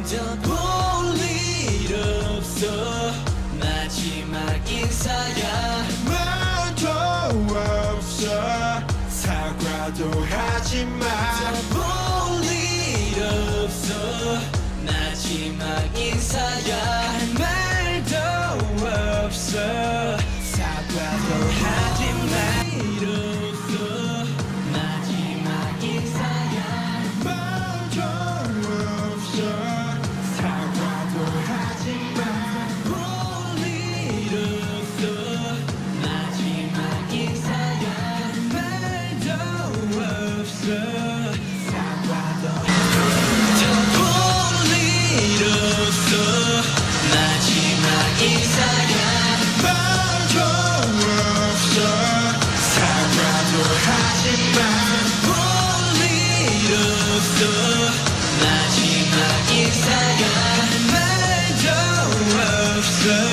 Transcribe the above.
볼 일 없어. 마지막 인사야. 말도 없어. 사과도 하지마. 볼 일 없어. 마지막 인사야. 말도 없어. 사과도 하지마. 일 없어. 마지막 인사야. 말도 없어. 사과도 하지마. 볼 일 없어. 마지막 인사야. 말도 없어. 사과도 볼 일 없어. 마지막 인사야. 말도 없어. 사과도 하지마. 볼 일 없어. 마지막 인사야. 말도 없어.